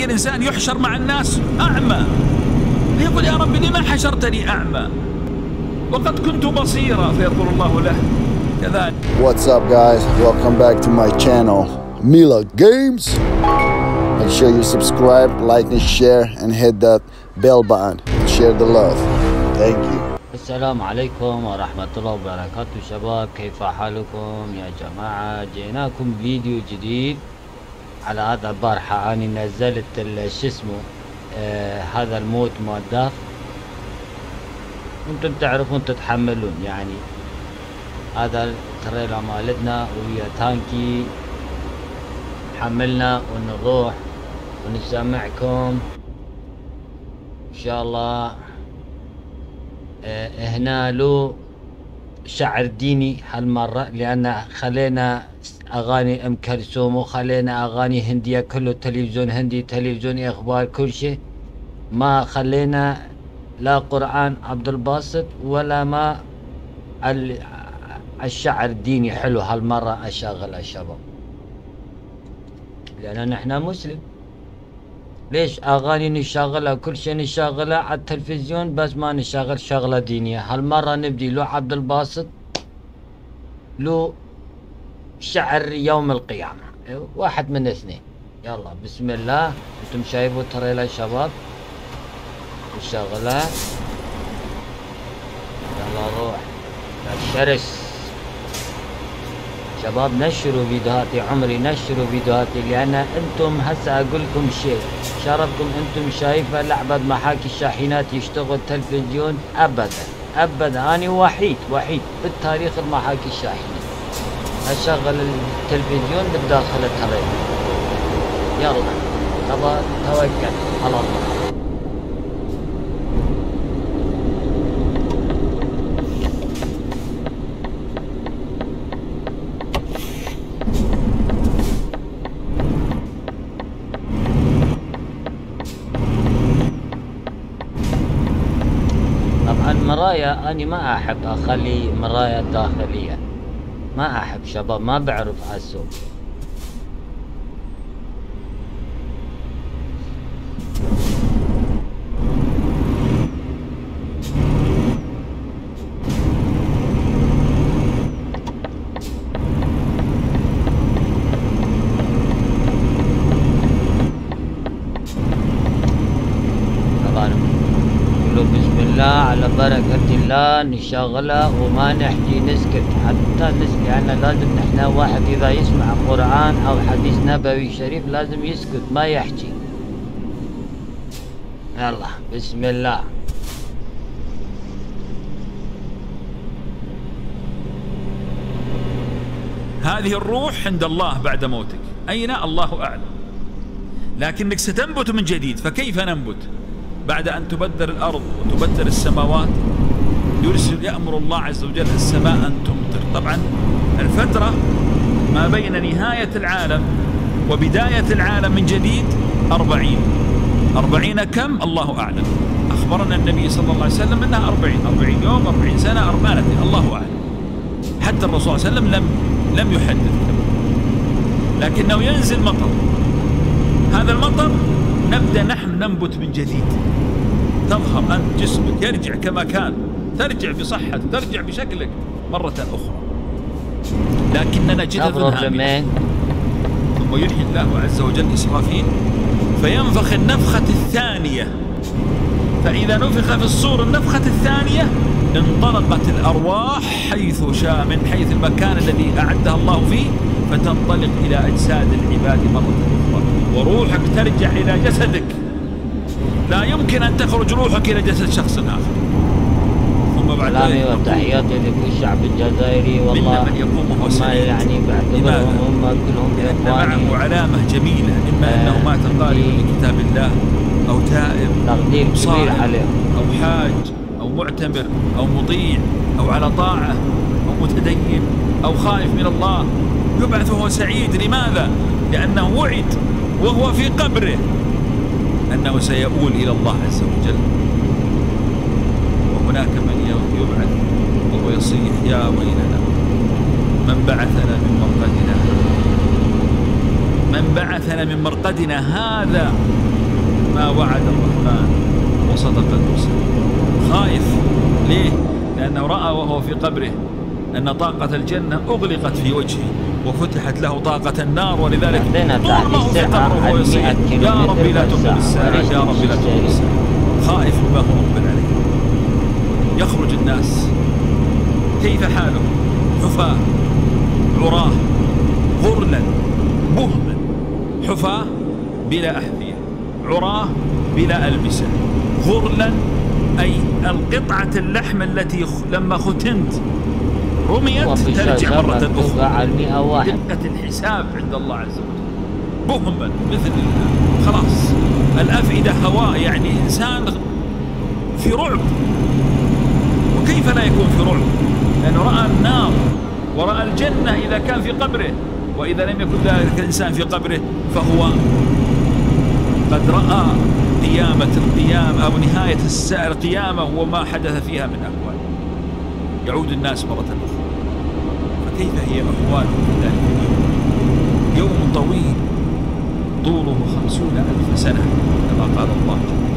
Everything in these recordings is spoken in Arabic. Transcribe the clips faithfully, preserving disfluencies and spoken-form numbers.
الإنسان يحشر مع الناس أعمى، يقول يا رب لما حشرتني أعمى وقد كنت بصيرا، فيقول الله له كذلك. What's up guys? Welcome back to my channel, Mila Games. Make sure you subscribe, like and share and hit that bell button to share the love. Thank you. السلام عليكم ورحمة الله وبركاته شباب، كيف حالكم يا جماعة؟ جيناكم فيديو جديد. على هذا البارحة أنا نزلت شو اسمه آه هذا الموت مؤدف، وانتم تعرفون تتحملون يعني. هذا التريلا مالتنا ويا تانكي حملنا ونروح ونسمعكم ان شاء الله. اه هنا له شعر ديني هالمرة، لأن خلينا أغاني أم كلثوم وخلينا أغاني هندية، كله تلفزيون هندي، تلفزيون إخبار، كل شيء. ما خلينا لا قرآن عبد الباسط ولا ما الشعر الديني. حلو هالمرة أشغل الشباب، لأن نحن مسلم. ليش أغاني نشغلها كل شيء نشغلها على التلفزيون، بس ما نشغل شغلة دينية؟ هالمرة نبدي له عبد الباسط، له شعر يوم القيامة، واحد من اثنين. يلا بسم الله. انتم شايفوا تريلا شباب، نشغلها. يلا روح الشرس شباب، نشروا فيديوهاتي عمري، نشروا فيديوهاتي، لأن انتم هسه اقول لكم شيء، شرفكم انتم شايفه لعبة محاكي الشاحنات يشتغل تلفزيون؟ ابدا ابدا، انا وحيد وحيد بالتاريخ المحاكي الشاحنات اشغل التلفزيون بالداخل التريلا. يلا تبا توكل على الله. مرايا أنا ما أحب أخلي مرايا داخلية، ما أحب شباب، ما بعرف أسوق. بسم الله على بركة الله نشغلها وما نحكي نسكت حتى نسكت، لأن يعني لازم نحن واحد إذا يسمع قرآن أو حديث نبوي شريف لازم يسكت ما يحكي. يلا بسم الله. هذه الروح عند الله بعد موتك، أين الله أعلم، لكنك ستنبت من جديد. فكيف ننبت بعد أن تبدر الأرض وتبدر السماوات؟ يرسل يأمر الله عز وجل السماء أن تمطر. طبعا الفترة ما بين نهاية العالم وبداية العالم من جديد أربعين أربعين كم الله أعلم. أخبرنا النبي صلى الله عليه وسلم أنها أربعين أربعين يوم أربعين سنة أربعين الله أعلم. حتى الرسول صلى الله عليه وسلم لم لم يحدث، لكنه ينزل مطر. هذا المطر نبدأ نحن ننبت من جديد، تظهر أنت جسمك يرجع كما كان، ترجع بصحتك، ترجع بشكلك مرة أخرى، لكننا جدد هامين. ثم يلهي الله عز وجل إسرافيل فينفخ النفخة الثانية، فإذا نفخ في الصور النفخة الثانية انطلقت الأرواح حيث شاء، من حيث المكان الذي أعدها الله فيه، فتنطلق إلى أجساد العباد مرة أخرى، وروحك ترجع إلى جسدك. لا يمكن أن تخرج روحك إلى جسد شخص آخر. ثم بعد ذلك وتحياتي للشعب الجزائري، والله من يقوم وهو ما يعني بعتبرهم هم كلهم لأن معه علامة جميلة، إما أنه مات قارئ لكتاب الله أو تائب تقدير كبير عليهم، أو حاج أو معتمر أو مطيع أو على طاعة أو متدين أو خائف من الله، يبعث وهو سعيد. لماذا؟ لأنه وعد وهو في قبره أنه سيؤول إلى الله عز وجل. وهناك من يبعث وهو يصيح يا ويلنا من بعثنا من مرقدنا، من بعثنا من مرقدنا. هذا ما وعد الرحمن وصدق المرسل. خائف ليه؟ لأنه رأى وهو في قبره أن طاقة الجنة أغلقت في وجهه وفتحت له طاقة النار، ولذلك طول ما هو في قبره وهو يصيح يا ربي لا تقبل الساعة، يا ربي لا تقبل الساعة. خائف ما هو مقبل عليه. يخرج الناس كيف حالهم؟ حفاة عراه غرلا بهما، حفاة بلا أحذية، عراه بلا ألبسة، غرلا أي القطعة اللحم التي لما ختنت رميت ترجع مرة أخرى. دقة الحساب عند الله عز وجل. بهما مثل خلاص الأفئدة هواء، يعني إنسان في رعب. وكيف لا يكون في رعب؟ لأنه رأى النار ورأى الجنة إذا كان في قبره، وإذا لم يكن ذلك الإنسان في قبره فهو قد رأى قيامة القيامة أو نهاية القيامة وما حدث فيها من أحوال. يعود الناس مرة أخرى، فكيف هي أحوالهم في ذلك اليوم؟ يوم طويل طوله خمسون ألف سنة كما قال الله جل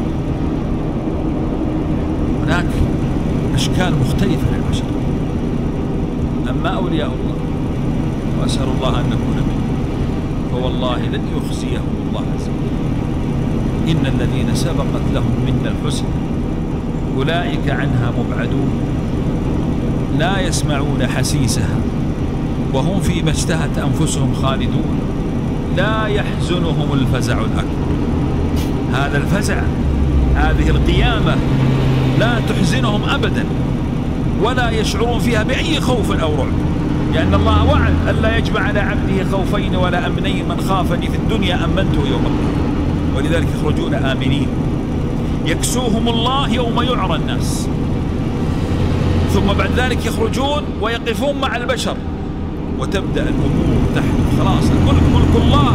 وعلا. هناك أشكال مختلفة للبشر. أما أولياء الله، وأسأل الله أن نكون منهم، فوالله لن يخزيهم الله عز وجل. إن الذين سبقت لهم منا الحسنى أولئك عنها مبعدون لا يسمعون حسيسها وهم فيما اشتهت أنفسهم خالدون لا يحزنهم الفزع الأكبر. هذا الفزع، هذه القيامة لا تحزنهم أبدا ولا يشعرون فيها بأي خوف أو رعب، لأن الله وعد ألا يجمع على عبده خوفين ولا أمنين، من خافني في الدنيا أمنته يوم القيامة. ولذلك يخرجون آمنين، يكسوهم الله يوم يعرى الناس، ثم بعد ذلك يخرجون ويقفون مع البشر وتبدأ الأمور تحدث. خلاص الملك ملك الله.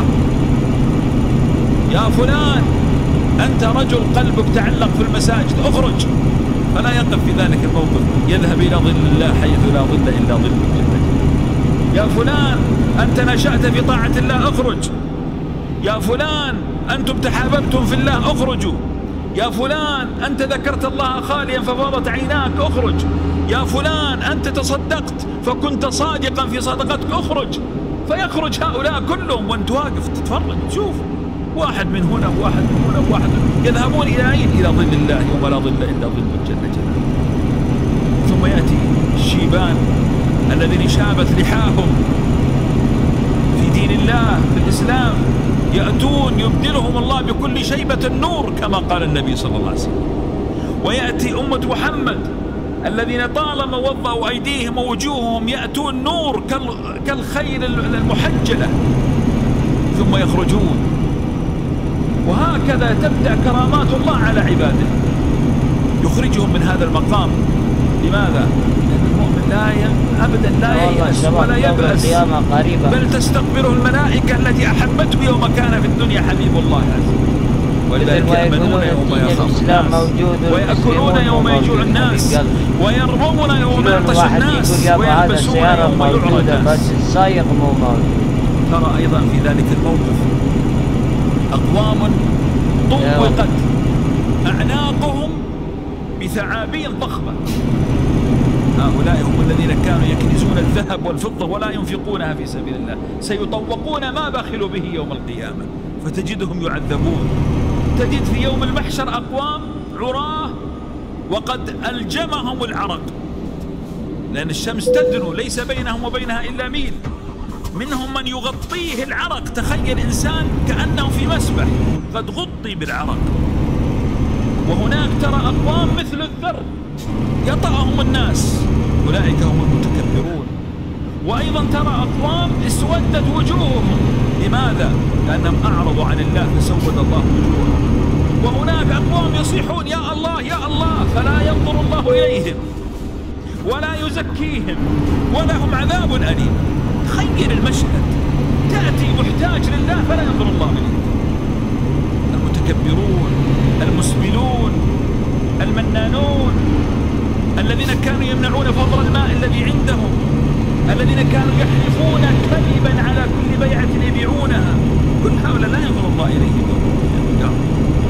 يا فلان أنت رجل قلبك تعلق في المساجد، اخرج. فلا يقف في ذلك الموقف، يذهب إلى ظل الله حيث لا ظل إلا ظل جل. يا فلان أنت نشأت في طاعة الله، اخرج. يا فلان أنتم تحاببتم في الله، اخرجوا. يا فلان أنت ذكرت الله خاليا ففاضت عيناك، اخرج. يا فلان أنت تصدقت فكنت صادقا في صدقتك، اخرج. فيخرج هؤلاء كلهم وانت واقف تتفرج تشوف، واحد من هنا وواحد من هنا وواحد من هنا. يذهبون إلى أين؟ إلى ظل الله يوم لا ظل إلا ظل جل جلاله. ثم يأتي الشيبان الذين شابت لحاهم في دين الله في الإسلام، يأتون يبدلهم الله بكل شيبة النور كما قال النبي صلى الله عليه وسلم. ويأتي أمة محمد الذين طالما وضعوا أيديهم ووجوههم يأتون نور كالخيل المحجلة ثم يخرجون. وهكذا تبدأ كرامات الله على عباده، يخرجهم من هذا المقام. لماذا؟ لأن المؤمن لا ي... أبدا لا ييأس ولا يبأس، بل تستقبله الملائكة التي أحبته يوم كان في الدنيا حبيب الله عز وجل. ولذلك يأمنون يوم يخاف الناس، ويأكلون يوم يجوع الناس، ويرمون يوم يعطش الناس، ويلبسون يوم يعرى الناس. ترى أيضا في ذلك الموقف أقوام طوقت أعناقهم بثعابين ضخمة. هؤلاء هم الذين كانوا يكنزون الذهب والفضة ولا ينفقونها في سبيل الله، سيطوقون ما بخلوا به يوم القيامة، فتجدهم يعذبون. تجد في يوم المحشر أقوام عراه وقد ألجمهم العرق، لأن الشمس تدنو ليس بينهم وبينها إلا ميل. منهم من يغطيه العرق، تخيل إنسان كأنه في مسبح قد غطي بالعرق. وهناك ترى أقوام مثل الذر يطأهم الناس، أولئك هم المتكبرون. وأيضا ترى أقوام اسودت وجوههم، لماذا؟ لأنهم أعرضوا عن الله فسود الله وجوههم. وهناك أقوام يصيحون يا الله يا الله فلا ينظر الله إليهم ولا يزكيهم ولهم عذاب أليم. تخيل المشهد، تأتي محتاج لله فلا ينظر الله إليه. المتكبرون المسبلون المنانون الذين كانوا يمنعون فضل الماء الذي عندهم، الذين كانوا يحلفون كذبا على كل بيعة يبيعونها، كل هؤلاء لا ينظر الله إليهم يوم القيامة.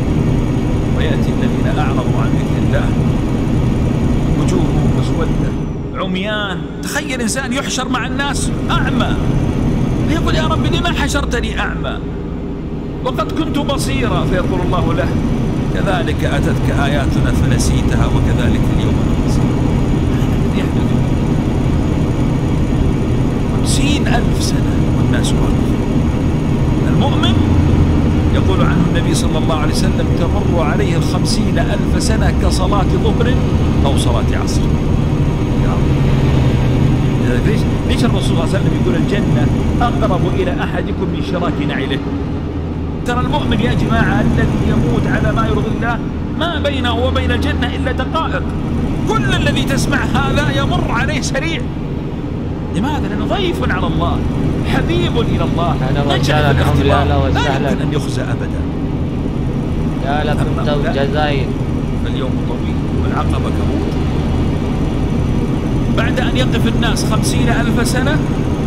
الإنسان يحشر مع الناس أعمى، فيقول يا رب لما حشرتني أعمى وقد كنت بصيرا، فيقول الله له كذلك أتتك آياتنا فنسيتها وكذلك اليوم تنسى. الذي يحدث خمسين ألف سنة والناس واقفون. المؤمن يقول عنه النبي صلى الله عليه وسلم تمر عليه الخمسين ألف سنة كصلاة ظهر أو صلاة عصر. يا رب ليش ليش الرسول صلى الله عليه وسلم يقول الجنة أقرب إلى أحدكم من شراك نعله؟ ترى المؤمن يا جماعة الذي يموت على ما يرضي الله ما بينه وبين الجنة إلا دقائق. كل الذي تسمع هذا يمر عليه سريع. لماذا؟ لأنه ضيف على الله، حبيب إلى الله، نجح في الاختبار، لا يمكن أن يخزى أبدا. يا لك أنت والجزائر. فاليوم طويل والعقبة كبوت. بعد أن يقف الناس خمسين ألف سنة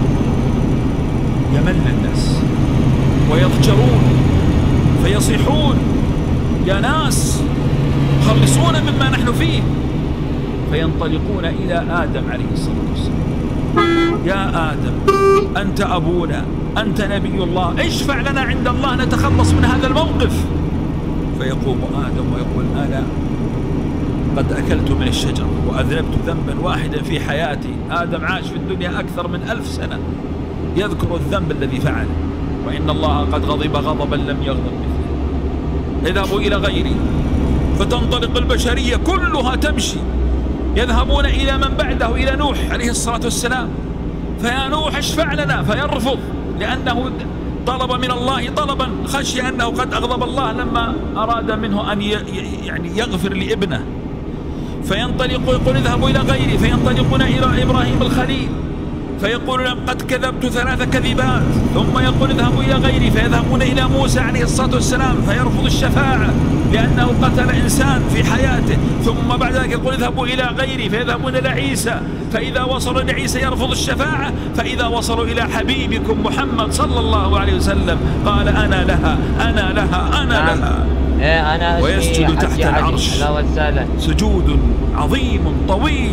يمل الناس ويضجرون فيصيحون يا ناس خلصونا مما نحن فيه، فينطلقون إلى آدم عليه الصلاة والسلام. يا آدم أنت أبونا، أنت نبي الله، اشفع لنا عند الله نتخلص من هذا الموقف. فيقوم آدم ويقول أنا قد أكلت من الشجر وأذنبت ذنبا واحدا في حياتي. آدم عاش في الدنيا أكثر من ألف سنة يذكر الذنب الذي فعله، وإن الله قد غضب غضبا لم يغضب مثله. اذهبوا إلى غيري، فتنطلق البشرية كلها تمشي، يذهبون إلى من بعده إلى نوح عليه الصلاة والسلام، فيا نوح اشفع لنا، فيرفض لأنه طلب من الله طلبا خشي أنه قد أغضب الله لما أراد منه أن يعني يغفر لابنه. فينطلق ويقول اذهبوا إلى غيري، فينطلقون إلى إبراهيم الخليل فيقول قد كذبت ثلاث كذبات، ثم يقول اذهبوا إلى غيري، فيذهبون إلى موسى عليه الصلاة والسلام فيرفض الشفاعة لأنه قتل إنسان في حياته، ثم بعد ذلك يقول اذهبوا إلى غيري، فيذهبون إلى عيسى، فإذا وصلوا إلى عيسى يرفض الشفاعة، فإذا وصلوا إلى حبيبكم محمد صلى الله عليه وسلم قال أنا لها أنا لها أنا نعم. لها إيه أنا ويسجد تحت العرش سجود عظيم طويل،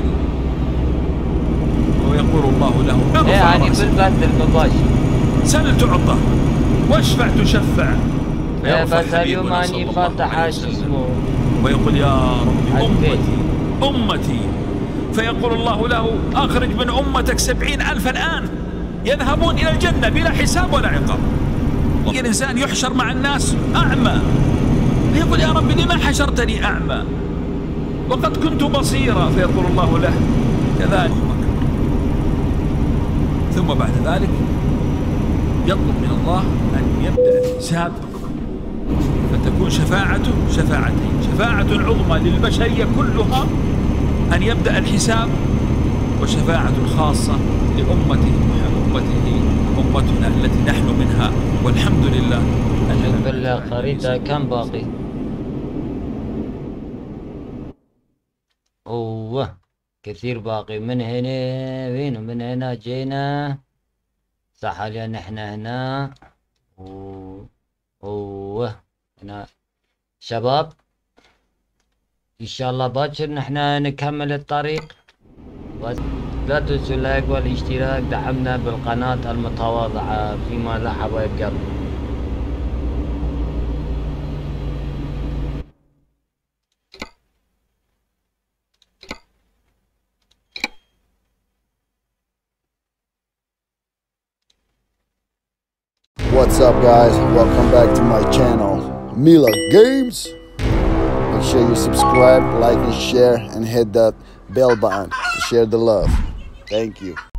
ويقول الله له إيه يعني بالبث المباشر سل تعطى واشفع تشفع. إيه بس اليوم أني فاتح اسمه ويقول يا رب أمتي أمتي، فيقول الله له أخرج من أمتك سبعين ألف الآن يذهبون إلى الجنة بلا حساب ولا عقاب. الإنسان يحشر مع الناس أعمى، فيقول يا رب لما حشرتني أعمى وقد كنت بصيرا، فيقول الله له كذلك. ثم بعد ذلك يطلب من الله أن يبدأ الحساب، فتكون شفاعته شفاعتين، شفاعة عظمى للبشرية كلها أن يبدأ الحساب، وشفاعة خاصة لأمته أمته أمتنا التي نحن منها، والحمد لله. الحمد لله. قريتها كم باقي؟ أوه كثير باقي. من هنا وين؟ من هنا جينا صح علينا نحن هنا. أوه هنا شباب إن شاء الله باكر نحن نكمل الطريق. بس لا تنسوا اللايك والاشتراك، دعمنا بالقناة المتواضعة فيما لا حبايب قلبي. What's up guys, welcome back to my channel Mila Games. Make sure you subscribe, like and share, and hit that bell button to share the love. Thank you.